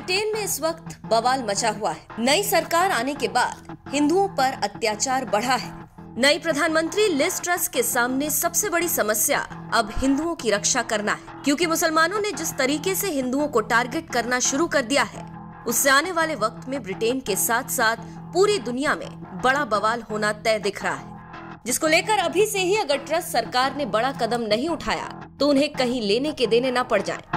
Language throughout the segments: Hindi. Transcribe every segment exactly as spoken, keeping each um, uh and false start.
ब्रिटेन में इस वक्त बवाल मचा हुआ है। नई सरकार आने के बाद हिंदुओं पर अत्याचार बढ़ा है। नई प्रधानमंत्री लिज ट्रस के सामने सबसे बड़ी समस्या अब हिंदुओं की रक्षा करना है, क्योंकि मुसलमानों ने जिस तरीके से हिंदुओं को टारगेट करना शुरू कर दिया है, उससे आने वाले वक्त में ब्रिटेन के साथ साथ पूरी दुनिया में बड़ा बवाल होना तय दिख रहा है, जिसको लेकर अभी से ही अगर ट्रस सरकार ने बड़ा कदम नहीं उठाया तो उन्हें कहीं लेने के देने न पड़ जाए।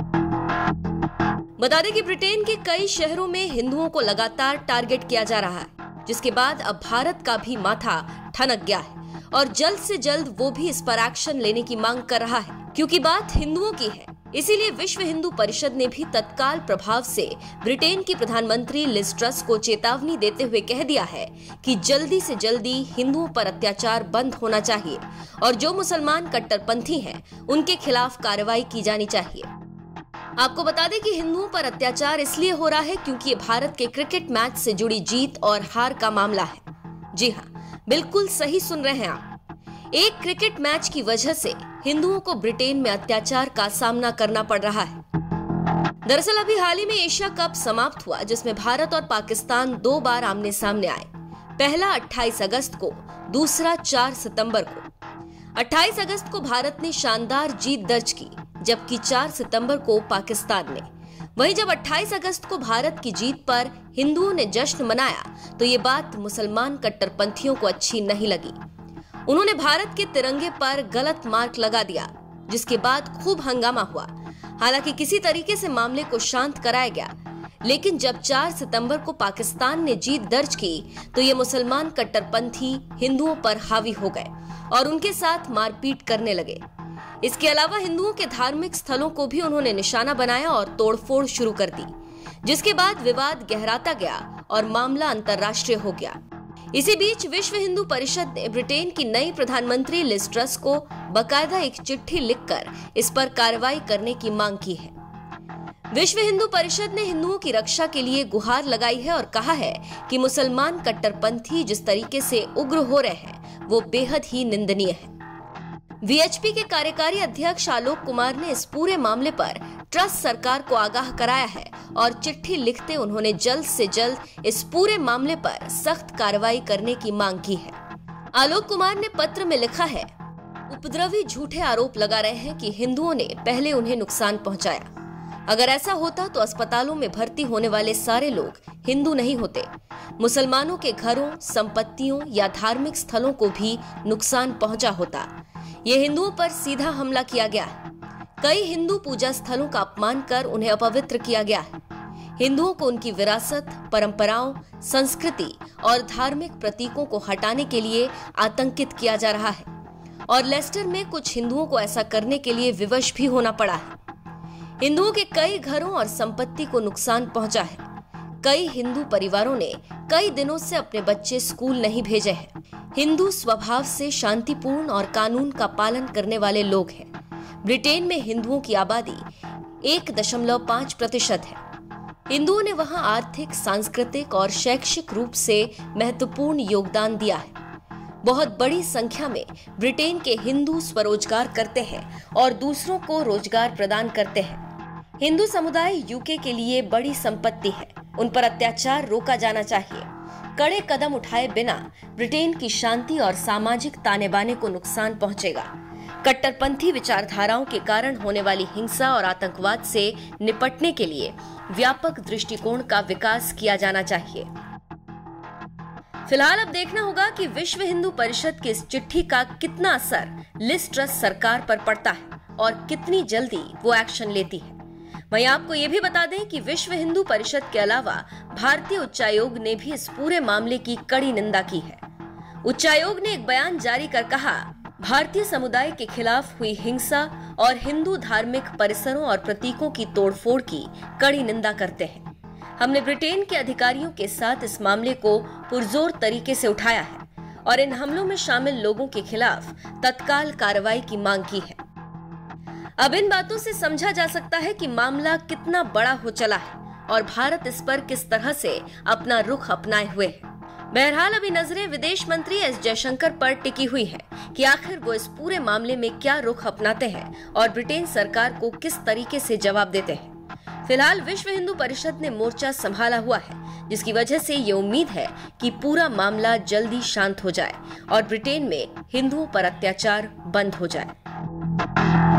बता दें कि ब्रिटेन के कई शहरों में हिंदुओं को लगातार टारगेट किया जा रहा है, जिसके बाद अब भारत का भी माथा ठनक गया है और जल्द से जल्द वो भी इस पर एक्शन लेने की मांग कर रहा है, क्योंकि बात हिंदुओं की है। इसीलिए विश्व हिंदू परिषद ने भी तत्काल प्रभाव से ब्रिटेन की प्रधानमंत्री लिज ट्रस को चेतावनी देते हुए कह दिया है कि जल्दी से जल्दी हिंदुओं पर अत्याचार बंद होना चाहिए और जो मुसलमान कट्टरपंथी हैं उनके खिलाफ कार्रवाई की जानी चाहिए। आपको बता दें कि हिंदुओं पर अत्याचार इसलिए हो रहा है क्योंकि ये भारत के क्रिकेट मैच से जुड़ी जीत और हार का मामला है। जी हाँ, बिल्कुल सही सुन रहे हैं आप। एक क्रिकेट मैच की वजह से हिंदुओं को ब्रिटेन में अत्याचार का सामना करना पड़ रहा है। दरअसल अभी हाल ही में एशिया कप समाप्त हुआ, जिसमें भारत और पाकिस्तान दो बार आमने सामने आए। पहला अट्ठाईस अगस्त को, दूसरा चार सितंबर को। अट्ठाईस अगस्त को भारत ने शानदार जीत दर्ज की, जबकि चार सितंबर को पाकिस्तान ने। वहीं जब अट्ठाईस अगस्त को भारत की जीत पर हिंदुओं ने जश्न मनाया तो ये बात मुसलमान कट्टरपंथियों को अच्छी नहीं लगी। उन्होंने भारत के तिरंगे पर गलत मार्क लगा दिया, जिसके बाद खूब हंगामा हुआ। हालांकि किसी तरीके से मामले को शांत कराया गया, लेकिन जब चार सितंबर को पाकिस्तान ने जीत दर्ज की तो ये मुसलमान कट्टरपंथी हिंदुओं पर हावी हो गए और उनके साथ मारपीट करने लगे। इसके अलावा हिंदुओं के धार्मिक स्थलों को भी उन्होंने निशाना बनाया और तोड़फोड़ शुरू कर दी, जिसके बाद विवाद गहराता गया और मामला अंतर्राष्ट्रीय हो गया। इसी बीच विश्व हिंदू परिषद ने ब्रिटेन की नई प्रधानमंत्री लिज ट्रस को बकायदा एक चिट्ठी लिखकर इस पर कार्रवाई करने की मांग की है। विश्व हिंदू परिषद ने हिंदुओं की रक्षा के लिए गुहार लगाई है और कहा है कि मुसलमान कट्टरपंथी जिस तरीके से उग्र हो रहे हैं वो बेहद ही निंदनीय है। वी एच पी के कार्यकारी अध्यक्ष आलोक कुमार ने इस पूरे मामले पर ट्रस सरकार को आगाह कराया है और चिट्ठी लिखते उन्होंने जल्द से जल्द इस पूरे मामले पर सख्त कार्रवाई करने की मांग की है। आलोक कुमार ने पत्र में लिखा है, उपद्रवी झूठे आरोप लगा रहे हैं कि हिंदुओं ने पहले उन्हें नुकसान पहुंचाया। अगर ऐसा होता तो अस्पतालों में भर्ती होने वाले सारे लोग हिंदू नहीं होते। मुसलमानों के घरों, संपत्तियों या धार्मिक स्थलों को भी नुकसान पहुंचा होता। ये हिंदुओं पर सीधा हमला किया गया है। कई हिंदू पूजा स्थलों का अपमान कर उन्हें अपवित्र किया गया है। हिंदुओं को उनकी विरासत, परंपराओं, संस्कृति और धार्मिक प्रतीकों को हटाने के लिए आतंकित किया जा रहा है और लेस्टर में कुछ हिंदुओं को ऐसा करने के लिए विवश भी होना पड़ा है। हिंदुओं के कई घरों और संपत्ति को नुकसान पहुंचा है। कई हिंदू परिवारों ने कई दिनों से अपने बच्चे स्कूल नहीं भेजे हैं। हिंदू स्वभाव से शांतिपूर्ण और कानून का पालन करने वाले लोग हैं। ब्रिटेन में हिंदुओं की आबादी एक दशमलव पाँच प्रतिशत है। हिंदुओं ने वहां आर्थिक, सांस्कृतिक और शैक्षिक रूप से महत्वपूर्ण योगदान दिया है। बहुत बड़ी संख्या में ब्रिटेन के हिंदू स्वरोजगार करते हैं और दूसरों को रोजगार प्रदान करते हैं। हिंदू समुदाय यूके के लिए बड़ी संपत्ति है। उन पर अत्याचार रोका जाना चाहिए। कड़े कदम उठाए बिना ब्रिटेन की शांति और सामाजिक ताने बाने को नुकसान पहुंचेगा। कट्टरपंथी विचारधाराओं के कारण होने वाली हिंसा और आतंकवाद से निपटने के लिए व्यापक दृष्टिकोण का विकास किया जाना चाहिए। फिलहाल अब देखना होगा कि विश्व हिंदू परिषद की इस चिट्ठी का कितना असर लिज ट्रस सरकार पर पड़ता है और कितनी जल्दी वो एक्शन लेती है। वहीं आपको ये भी बता दें कि विश्व हिंदू परिषद के अलावा भारतीय उच्चायोग ने भी इस पूरे मामले की कड़ी निंदा की है। उच्चायोग ने एक बयान जारी कर कहा, भारतीय समुदाय के खिलाफ हुई हिंसा और हिंदू धार्मिक परिसरों और प्रतीकों की तोड़फोड़ की कड़ी निंदा करते हैं। हमने ब्रिटेन के अधिकारियों के साथ इस मामले को पुरजोर तरीके से उठाया है और इन हमलों में शामिल लोगों के खिलाफ तत्काल कार्रवाई की मांग की है। अब इन बातों से समझा जा सकता है कि मामला कितना बड़ा हो चला है और भारत इस पर किस तरह से अपना रुख अपनाए हुए है। बहरहाल अभी नजरें विदेश मंत्री एस जयशंकर पर टिकी हुई है कि आखिर वो इस पूरे मामले में क्या रुख अपनाते हैं और ब्रिटेन सरकार को किस तरीके से जवाब देते हैं। फिलहाल विश्व हिंदू परिषद ने मोर्चा संभाला हुआ है, जिसकी वजह से ये उम्मीद है कि पूरा मामला जल्दी शांत हो जाए और ब्रिटेन में हिंदुओं पर अत्याचार बंद हो जाए।